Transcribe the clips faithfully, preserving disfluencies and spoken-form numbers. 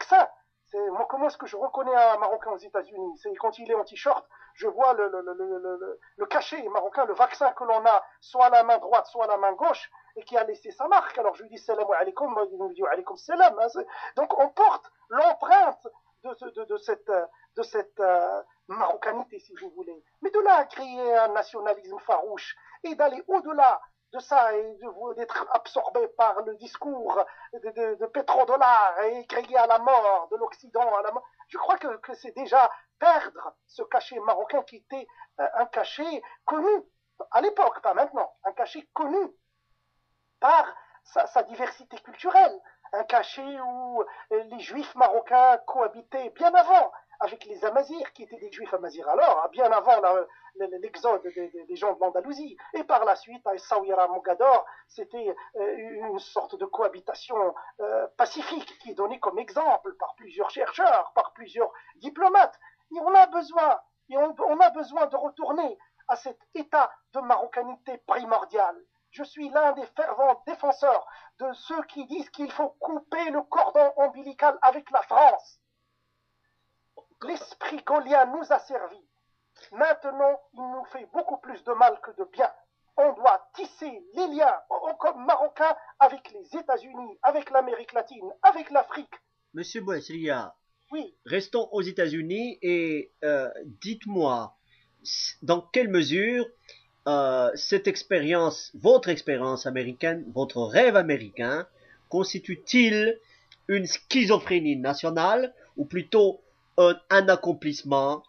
vaccin. Moi, comment est-ce que je reconnais un Marocain aux États-Unis? C'est quand il est en t-shirt, je vois le, le, le, le, le, le cachet marocain, le vaccin que l'on a, soit à la main droite, soit à la main gauche, et qui a laissé sa marque. Alors je lui dis salam alaikum, il me dit alaikum salam. Donc on porte l'empreinte de, de, de cette, de cette euh, marocanité, si vous voulez. Mais de là à créer un nationalisme farouche et d'aller au-delà de ça et d'être absorbé par le discours de, de, de pétrodollars et crier à la mort de l'Occident à la mort. Je crois que, que c'est déjà perdre ce cachet marocain qui était euh, un cachet connu à l'époque, pas maintenant, un cachet connu par sa, sa diversité culturelle, un cachet où les juifs marocains cohabitaient bien avant avec les Amazirs, qui étaient des juifs amazirs alors, bien avant l'exode des, des, des gens de l'Andalousie. Et par la suite, à Essaouira Mogador, c'était une sorte de cohabitation euh, pacifique qui est donnée comme exemple par plusieurs chercheurs, par plusieurs diplomates. Et on a besoin, et on, on a besoin de retourner à cet état de marocanité primordiale. Je suis l'un des fervents défenseurs de ceux qui disent qu'il faut couper le cordon ombilical avec la France. L'esprit gaulien nous a servi. Maintenant, il nous fait beaucoup plus de mal que de bien. On doit tisser les liens comme marocains avec les États-Unis, avec l'Amérique latine, avec l'Afrique. Monsieur Bouaziria, oui. Restons aux États-Unis et euh, dites-moi dans quelle mesure euh, cette expérience, votre expérience américaine, votre rêve américain, constitue-t-il une schizophrénie nationale ou plutôt un, un accomplissement?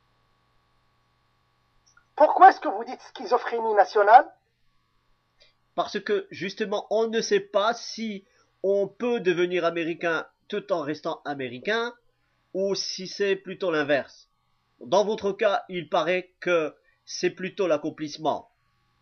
Pourquoi est-ce que vous dites schizophrénie nationale? Parce que justement, on ne sait pas si on peut devenir américain tout en restant américain ou si c'est plutôt l'inverse. Dans votre cas, il paraît que c'est plutôt l'accomplissement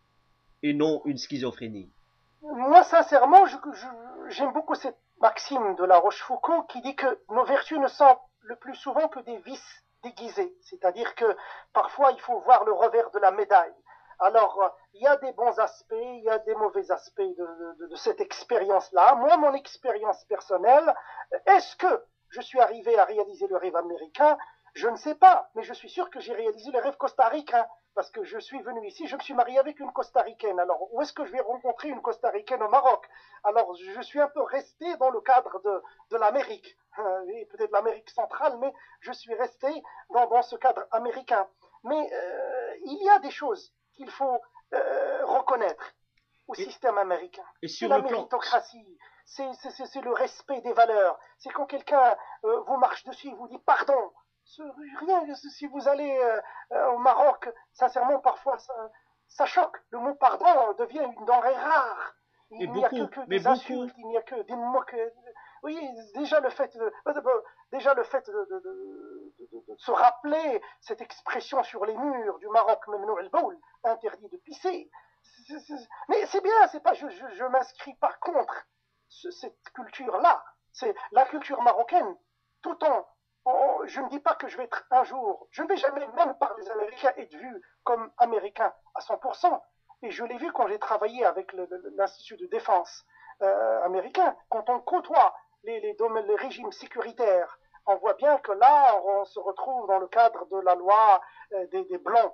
et non une schizophrénie. Moi, sincèrement, j'aime beaucoup cette maxime de La Rochefoucauld qui dit que nos vertus ne sont le plus souvent que des vices déguisés. C'est-à-dire que parfois, il faut voir le revers de la médaille. Alors, il y a des bons aspects, il y a des mauvais aspects de, de, de cette expérience-là. Moi, mon expérience personnelle, est-ce que je suis arrivé à réaliser le rêve américain? Je ne sais pas, mais je suis sûr que j'ai réalisé le rêve costaricain. Parce que je suis venu ici, je me suis marié avec une costaricaine. Alors, où est-ce que je vais rencontrer une costaricaine au Maroc? Alors, je suis un peu resté dans le cadre de, de l'Amérique, euh, et peut-être l'Amérique centrale, mais je suis resté dans, dans ce cadre américain. Mais euh, il y a des choses qu'il faut euh, reconnaître au et, système américain. C'est la méritocratie, c'est le respect des valeurs. C'est quand quelqu'un euh, vous marche dessus et vous dit pardon. Rien, si vous allez euh, au Maroc, sincèrement, parfois, ça, ça choque. Le mot pardon devient une denrée rare. Il n'y a que, que des insultes, il n'y a que des mots. Oui, déjà le fait de, déjà le fait de, de, de, de, de se rappeler cette expression sur les murs du Maroc, Memnou el-Boul, interdit de pisser. C est, c est, mais c'est bien, c'est pas, je, je, je m'inscris pas contre ce, cette culture-là. C'est la culture marocaine, tout en Oh, je ne dis pas que je vais être un jour, je ne vais jamais, même par les Américains, être vu comme américain à cent pour cent. Et je l'ai vu quand j'ai travaillé avec l'Institut de défense euh, américain. Quand on côtoie les, les, domaines, les régimes sécuritaires, on voit bien que là, on se retrouve dans le cadre de la loi euh, des, des Blancs,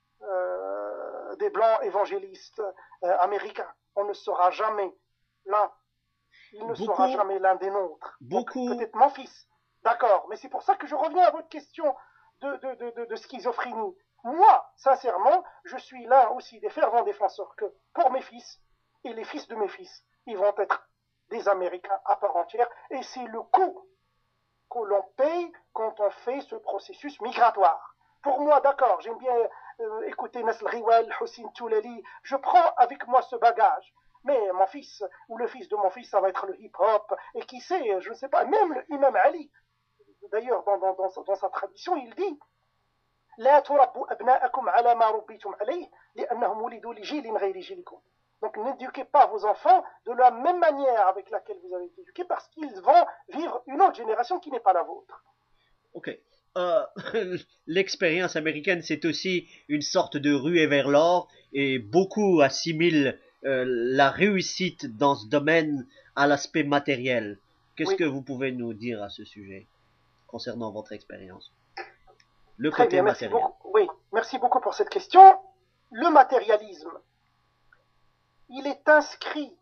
euh, des Blancs évangélistes euh, américains. On ne sera jamais l'un. Il ne beaucoup, sera jamais l'un des nôtres. Beaucoup. Peut-être mon fils. D'accord, mais c'est pour ça que je reviens à votre question de, de, de, de, de schizophrénie. Moi, sincèrement, je suis l'un aussi des fervents défenseurs que pour mes fils et les fils de mes fils, ils vont être des Américains à part entière, et c'est le coût que l'on paye quand on fait ce processus migratoire. Pour moi, d'accord, j'aime bien euh, écouter Nasl Riwal, Hossein Toulali, je prends avec moi ce bagage. Mais mon fils, ou le fils de mon fils, ça va être le hip-hop, et qui sait, je ne sais pas, même l'imam Ali, d'ailleurs, dans, dans, dans, dans sa tradition, il dit لا تربوا أبناءكم على ما ربيتم عليه لأنهم ولدوا لجيل غير جيلكم. Donc n'éduquez pas vos enfants de la même manière avec laquelle vous avez été éduqués parce qu'ils vont vivre une autre génération qui n'est pas la vôtre. Ok. Euh, L'expérience américaine, c'est aussi une sorte de ruée vers l'or et beaucoup assimilent euh, la réussite dans ce domaine à l'aspect matériel. Qu'est-ce Oui. que vous pouvez nous dire à ce sujet concernant votre expérience? Le Très côté bien, merci matériel. beaucoup. Oui, merci beaucoup pour cette question. Le matérialisme, il est inscrit,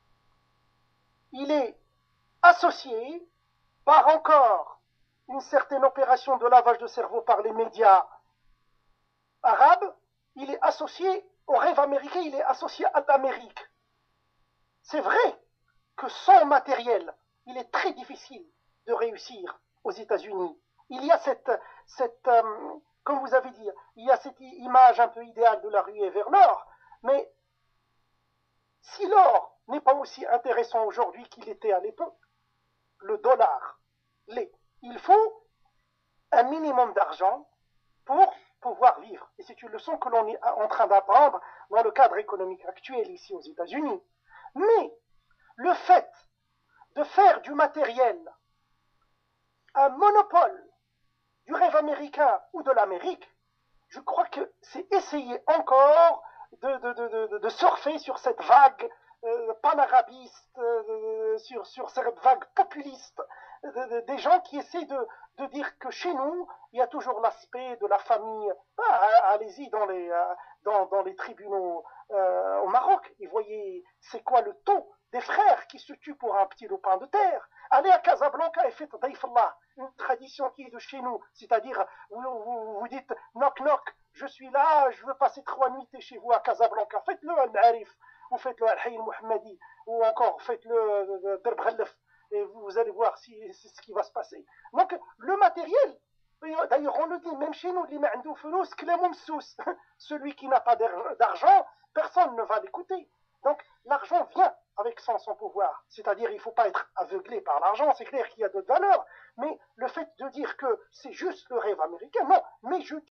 il est associé par encore une certaine opération de lavage de cerveau par les médias arabes, il est associé au rêve américain, il est associé à l'Amérique. C'est vrai que sans matériel, il est très difficile de réussir aux États-Unis. Il y a cette, cette euh, comme vous avez dit, il y a cette image un peu idéale de la ruée vers l'or, mais si l'or n'est pas aussi intéressant aujourd'hui qu'il était à l'époque, le dollar l'est. Il faut un minimum d'argent pour pouvoir vivre. Et c'est une leçon que l'on est en train d'apprendre dans le cadre économique actuel ici aux États-Unis. Mais le fait de faire du matériel un monopole du rêve américain ou de l'Amérique, je crois que c'est essayer encore de, de, de, de, de surfer sur cette vague euh, panarabiste, euh, sur, sur cette vague populiste, de, de, des gens qui essaient de, de dire que chez nous, il y a toujours l'aspect de la famille. Ah, allez-y dans les, dans, dans les tribunaux euh, au Maroc et voyez c'est quoi le taux des frères qui se tuent pour un petit lopin de terre. Allez à Casablanca et faites Daif Allah, une tradition qui est de chez nous, c'est-à-dire vous, vous, vous dites knock knock, je suis là, je veux passer trois nuits chez vous à Casablanca, faites-le al-Ma'arif, ou faites-le al-Hayy al-Muhammadi, ou encore faites-le Darb Ghallaf, et vous allez voir si c'est ce qui va se passer. Donc le matériel, d'ailleurs on le dit même chez nous, celui qui n'a pas d'argent, personne ne va l'écouter. Donc l'argent vient avec son, son pouvoir, c'est-à-dire il ne faut pas être aveuglé par l'argent, c'est clair qu'il y a d'autres valeurs, mais le fait de dire que c'est juste le rêve américain, non, mais je